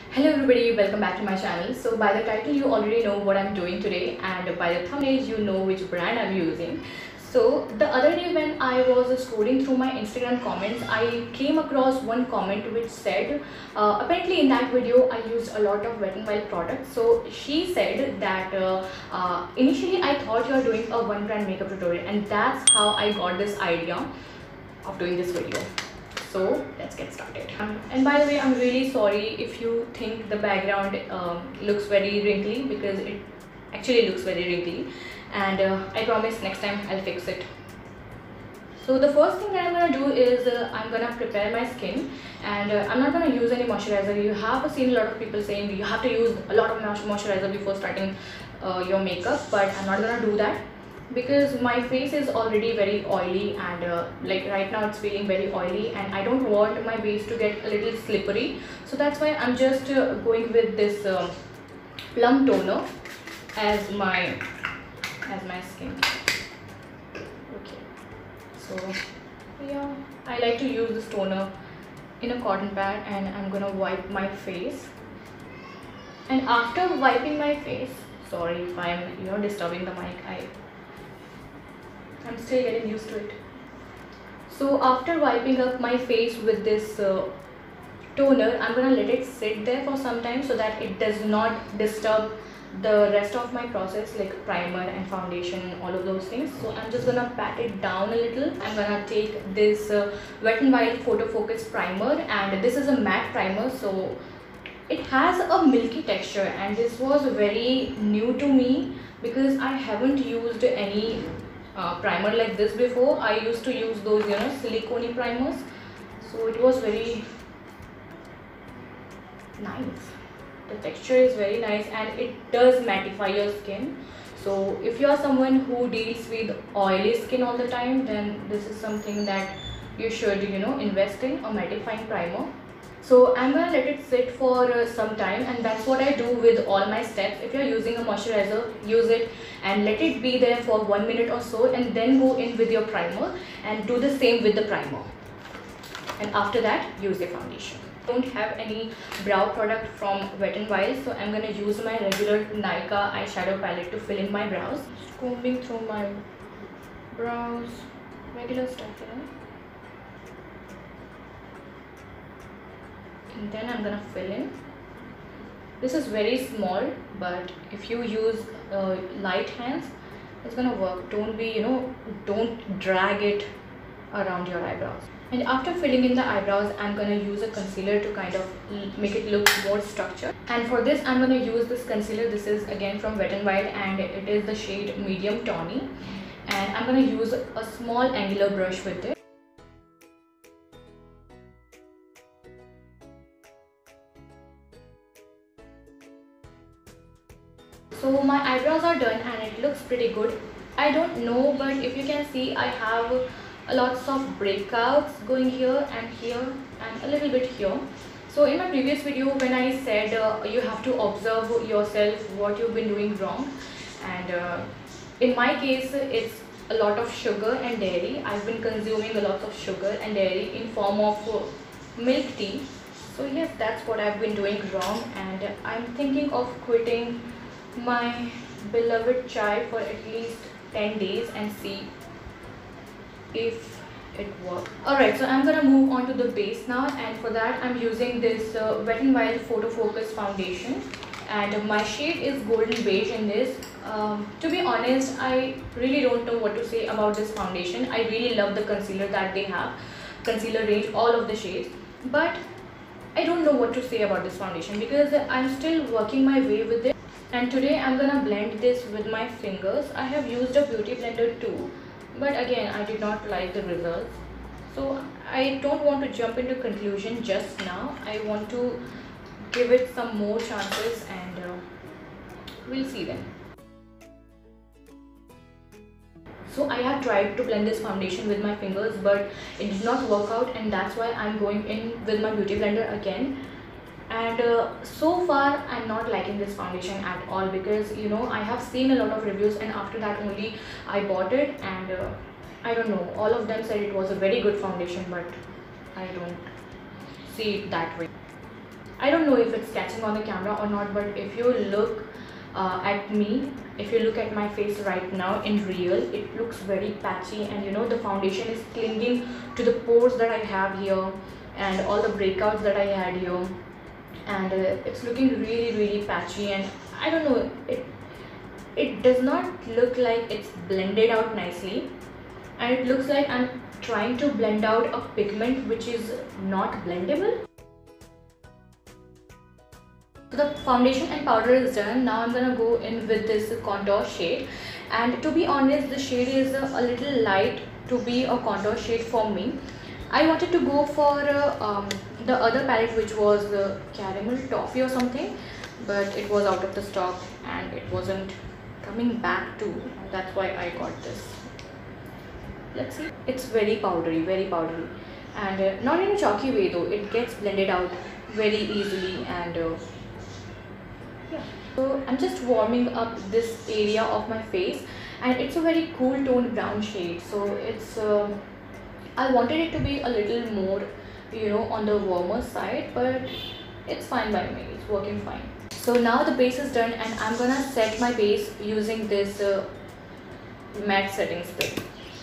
Hello everybody, welcome back to my channel. So by the title you already know what I'm doing today, and by the thumbnail you know which brand I'm using. So the other day when I was scrolling through my Instagram comments, I came across one comment which said, apparently in that video I used a lot of Wet n Wild products. So she said that initially I thought you are doing a one brand makeup tutorial, and that's how I got this idea of doing this video. So let's get started. And by the way, I'm really sorry if you think the background looks very wrinkly, because it actually looks very wrinkly, and I promise next time I'll fix it. So the first thing that I'm gonna do is I'm gonna prepare my skin, and I'm not gonna use any moisturizer. You have seen a lot of people saying you have to use a lot of moisturizer before starting your makeup, but I'm not gonna do that because my face is already very oily, and like right now it's feeling very oily, and I don't want my base to get a little slippery. So that's why I'm just going with this plum toner as my skin. Okay, so yeah, I like to use this toner in a cotton pad, and I'm gonna wipe my face. And after wiping my face, sorry if I'm disturbing the mic, I'm still getting used to it. So after wiping up my face with this toner, I'm gonna let it sit there for some time so that it does not disturb the rest of my process, like primer and foundation, all of those things. So I'm just gonna pat it down a little. I'm gonna take this Wet n Wild Photo Focus primer, and this is a matte primer, so it has a milky texture, and this was very new to me because I haven't used any primer like this before. I used to use those silicone primers, so it was very nice. The texture is very nice, and it does mattify your skin. So if you are someone who deals with oily skin all the time, then this is something that you should invest in, a mattifying primer. So I'm gonna let it sit for some time, and that's what I do with all my steps. If you're using a moisturizer, use it and let it be there for 1 minute or so, and then go in with your primer and do the same with the primer. And after that, use your foundation. I don't have any brow product from Wet n Wild, so I'm gonna use my regular Nykaa eyeshadow palette to fill in my brows. Just combing through my brows, regular stuff, and then I'm gonna fill in. This is very small, but if you use light hands, it's gonna work. Don't drag it around your eyebrows. And after filling in the eyebrows, I'm gonna use a concealer to kind of make it look more structured. And for this, I'm gonna use this concealer. This is again from Wet n Wild, and it is the shade Medium Tawny. And I'm gonna use a small angular brush with it. So my eyebrows are done, and it looks pretty good. I don't know, but if you can see, I have lots of breakouts going here and a little bit here. So in my previous video, when I said you have to observe yourself what you've been doing wrong, and in my case it's a lot of sugar and dairy. I've been consuming a lot of sugar and dairy in form of milk tea. So yes, that's what I've been doing wrong, and I'm thinking of quitting my beloved chai for at least 10 days and see if it works. Alright, so I'm gonna move on to the base now, and for that I'm using this Wet n Wild Photo Focus foundation, and my shade is golden beige in this. To be honest, I really don't know what to say about this foundation. I really love the concealer that they have, concealer range, all of the shades, but I don't know what to say about this foundation because I'm still working my way with it. And today I'm gonna blend this with my fingers. I have used a beauty blender too, but again I did not like the results. So I don't want to jump into conclusion just now. I want to give it some more chances, and we'll see then. So I have tried to blend this foundation with my fingers, but it did not work out, and that's why I'm going in with my beauty blender again. And so far I'm not liking this foundation at all, because I have seen a lot of reviews, and after that only I bought it, and I don't know, all of them said it was a very good foundation, but I don't see it that way. I don't know if it's catching on the camera or not, but if you look at me, if you look at my face right now in real, it looks very patchy, and you know, the foundation is clinging to the pores that I have here and all the breakouts that I had here, and it's looking really patchy, and I don't know, it does not look like it's blended out nicely, and it looks like I'm trying to blend out a pigment which is not blendable. So the foundation and powder is done. Now I'm gonna go in with this contour shade, and to be honest, the shade is a little light to be a contour shade for me. I wanted to go for the other palette, which was caramel toffee or something, but it was out of the stock and it wasn't coming back too. That's why I got this. Let's see. It's very powdery, and not in a chalky way though. It gets blended out very easily, and yeah. So I'm just warming up this area of my face, and it's a very cool toned brown shade. So it's I wanted it to be a little more, you know, on the warmer side, but it's fine by me. It's working fine. So now the base is done, and I'm gonna set my base using this matte setting spray.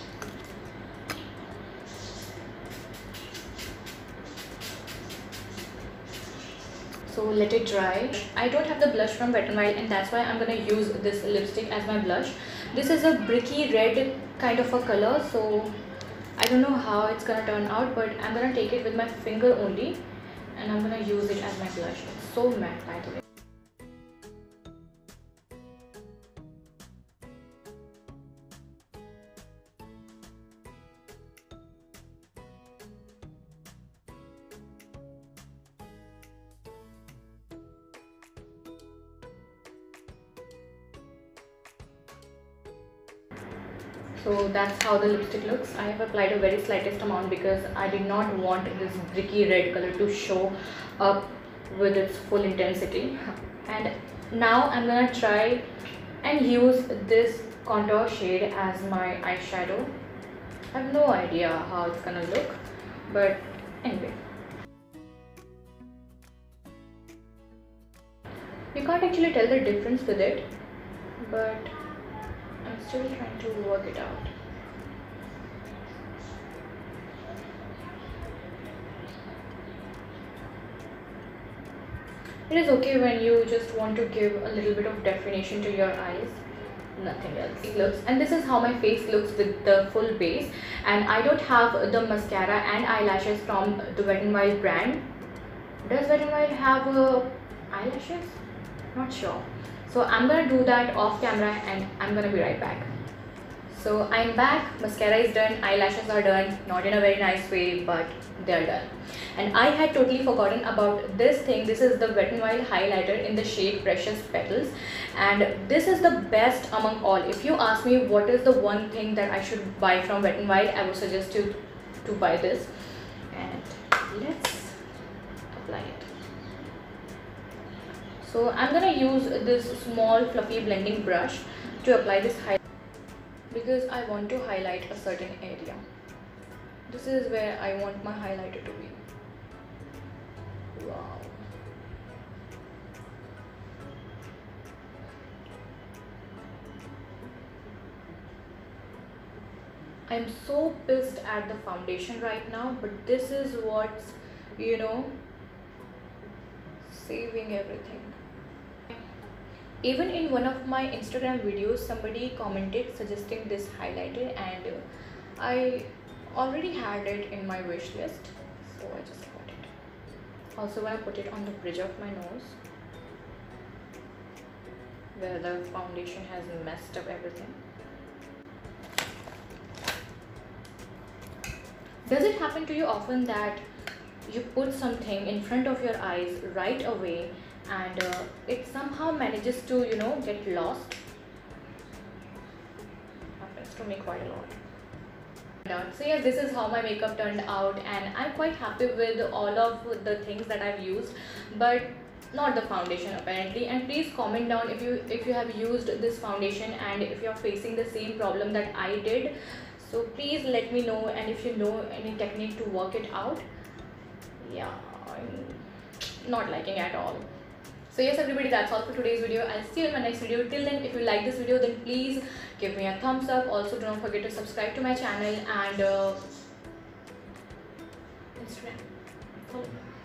So let it dry. I don't have the blush from Wet n Wild, and that's why I'm gonna use this lipstick as my blush. This is a bricky red kind of a color, so I don't know how it's gonna turn out, but I'm gonna take it with my finger only, and I'm gonna use it as my blush. It's so matte, by the way. So that's how the lipstick looks. I have applied a very slightest amount because I did not want this bricky red color to show up with its full intensity. And now I'm gonna try and use this contour shade as my eyeshadow. I have no idea how it's gonna look, but anyway. You can't actually tell the difference with it, but I'm still trying to work it out. It is okay when you just want to give a little bit of definition to your eyes, nothing else. It looks, and this is how my face looks with the full base, and I don't have the mascara and eyelashes from the Wet n Wild brand. Does Wet n Wild have eyelashes? Not sure. So I'm gonna do that off camera, and I'm gonna be right back. So I'm back. Mascara is done, eyelashes are done, not in a very nice way, but they're done. And I had totally forgotten about this thing. This is the Wet n Wild highlighter in the shade Precious Petals, and this is the best among all. If you ask me what is the one thing that I should buy from Wet n Wild, I would suggest you to buy this. And let's apply it. So I'm gonna use this small fluffy blending brush to apply this highlight, because I want to highlight a certain area. This is where I want my highlighter to be. Wow. I'm so pissed at the foundation right now, but this is what's, you know, saving everything. Even in one of my Instagram videos, somebody commented suggesting this highlighter, and I already had it in my wish list, so I just got it. Also, when I put it on the bridge of my nose, where the foundation has messed up everything. Does it happen to you often that you put something in front of your eyes right away, and it somehow manages to, you know, get lost? Happens to me quite a lot. So yes, this is how my makeup turned out, and I'm quite happy with all of the things that I've used, but not the foundation apparently. And please comment down if you have used this foundation and if you're facing the same problem that I did. So please let me know, and if you know any technique to work it out. Yeah, not liking at all. So yes everybody, that's all for today's video. I'll see you in my next video. Till then, if you like this video, then please give me a thumbs up. Also do not forget to subscribe to my channel and Instagram, follow me.